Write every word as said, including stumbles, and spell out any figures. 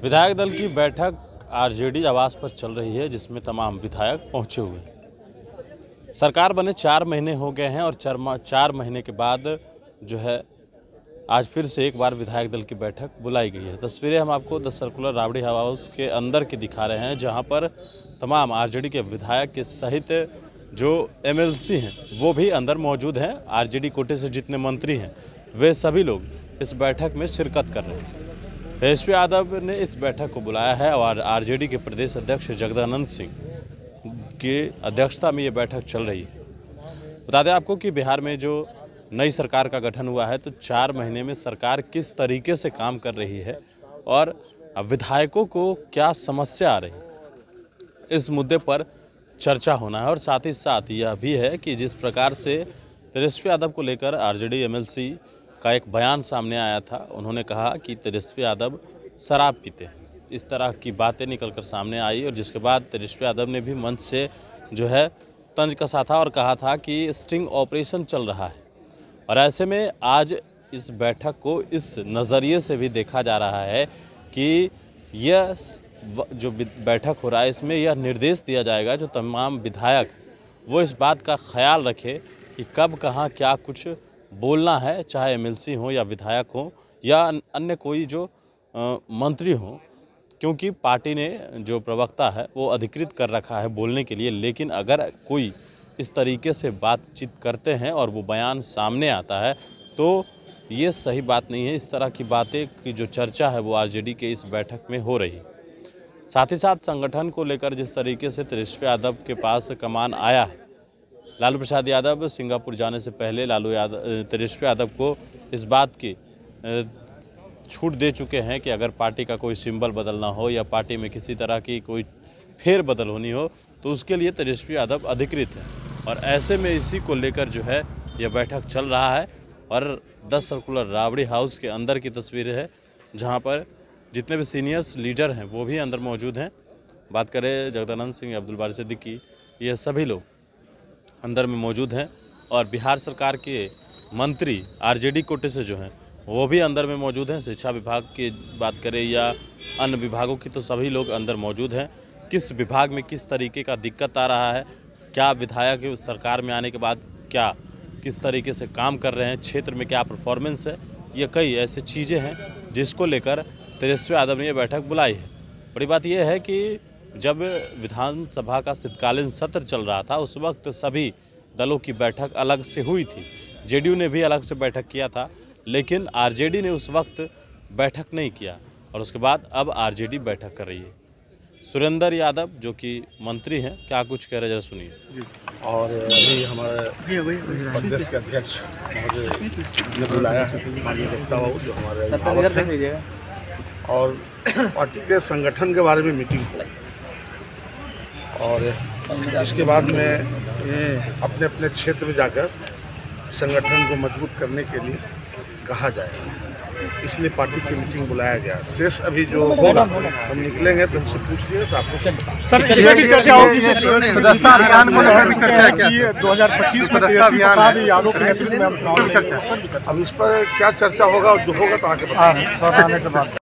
विधायक दल की बैठक आरजेडी आवास पर चल रही है, जिसमें तमाम विधायक पहुंचे हुए हैं। सरकार बने चार महीने हो गए हैं और चार महीने के बाद जो है आज फिर से एक बार विधायक दल की बैठक बुलाई गई है। तस्वीरें हम आपको द सर्कुलर राबड़ी हाउस के अंदर की दिखा रहे हैं, जहां पर तमाम आरजेडी के विधायक के सहित जो एमएलसी हैं वो भी अंदर मौजूद हैं। आरजेडी कोटे से जितने मंत्री हैं वे सभी लोग इस बैठक में शिरकत कर रहे हैं। तेजस्वी यादव ने इस बैठक को बुलाया है और आरजेडी के प्रदेश अध्यक्ष जगदानंद सिंह की अध्यक्षता में ये बैठक चल रही है। बता दें आपको कि बिहार में जो नई सरकार का गठन हुआ है, तो चार महीने में सरकार किस तरीके से काम कर रही है और विधायकों को क्या समस्या आ रही है, इस मुद्दे पर चर्चा होना है। और साथ ही साथ यह भी है कि जिस प्रकार से तेजस्वी यादव को लेकर आरजेडी एमएलसी का एक बयान सामने आया था, उन्होंने कहा कि तेजस्वी यादव शराब पीते हैं, इस तरह की बातें निकलकर सामने आई। और जिसके बाद तेजस्वी यादव ने भी मंच से जो है तंज कसा था और कहा था कि स्टिंग ऑपरेशन चल रहा है। और ऐसे में आज इस बैठक को इस नज़रिए से भी देखा जा रहा है कि यह जो बैठक हो रहा है, इसमें यह निर्देश दिया जाएगा जो तमाम विधायक वो इस बात का ख्याल रखे कि कब कहाँ क्या कुछ बोलना है, चाहे एमएलसी हो या विधायक हो या अन्य कोई जो आ, मंत्री हो, क्योंकि पार्टी ने जो प्रवक्ता है वो अधिकृत कर रखा है बोलने के लिए। लेकिन अगर कोई इस तरीके से बातचीत करते हैं और वो बयान सामने आता है तो ये सही बात नहीं है। इस तरह की बातें की जो चर्चा है वो आरजेडी के इस बैठक में हो रही है। साथ ही साथ संगठन को लेकर जिस तरीके से तेजस्वी यादव के पास कमान आया है, लालू प्रसाद यादव सिंगापुर जाने से पहले लालू यादव तेजस्वी यादव को इस बात की छूट दे चुके हैं कि अगर पार्टी का कोई सिंबल बदलना हो या पार्टी में किसी तरह की कोई फेरबदल होनी हो तो उसके लिए तेजस्वी यादव अधिकृत है। और ऐसे में इसी को लेकर जो है यह बैठक चल रहा है। और द सर्कुलर राबड़ी हाउस के अंदर की तस्वीरें है, जहां पर जितने भी सीनियर्स लीडर हैं वो भी अंदर मौजूद हैं। बात करें जगदानंद सिंह, अब्दुल बारी सिद्दीकी, ये सभी लोग अंदर में मौजूद हैं। और बिहार सरकार के मंत्री आरजेडी कोटे से जो हैं वो भी अंदर में मौजूद हैं। शिक्षा विभाग की बात करें या अन्य विभागों की, तो सभी लोग अंदर मौजूद हैं। किस विभाग में किस तरीके का दिक्कत आ रहा है, क्या विधायक सरकार में आने के बाद क्या किस तरीके से काम कर रहे हैं, क्षेत्र में क्या परफॉर्मेंस है, ये कई ऐसी चीज़ें हैं जिसको लेकर तेजस्वी यादव ने यह बैठक बुलाई है। बड़ी बात यह है कि जब विधानसभा का शीतकालीन सत्र चल रहा था उस वक्त सभी दलों की बैठक अलग से हुई थी। जेडीयू ने भी अलग से बैठक किया था, लेकिन आरजेडी ने उस वक्त बैठक नहीं किया और उसके बाद अब आरजेडी बैठक कर रही है। सुरेंद्र यादव जो कि मंत्री हैं, क्या कुछ कह रहे जरा सुनिए। और अभी हमारे प्रदेश के अध्यक्ष ने बुलाया है माननीय वक्ता बाबू जो हमारे अभिभावक हैं, और पार्टी के संगठन के बारे में मीटिंग हुई। और इसके बाद में अपने अपने क्षेत्र में जाकर संगठन को मजबूत करने के लिए कहा जाएगा, इसलिए पार्टी की मीटिंग बुलाया गया। शेष अभी जो होगा हम निकलेंगे तो हमसे पूछिए तो आपको सर इसमें भी चर्चा होगी सदस्यता अभियान को लेकर भी चर्चा है कि दो हज़ार पच्चीस में तेजस्वी प्रसाद यादव के नेतृत्व में हम चुनाव लड़ेंगे। अब इस पर क्या चर्चा होगा, जो होगा तो आगे बताएंगे।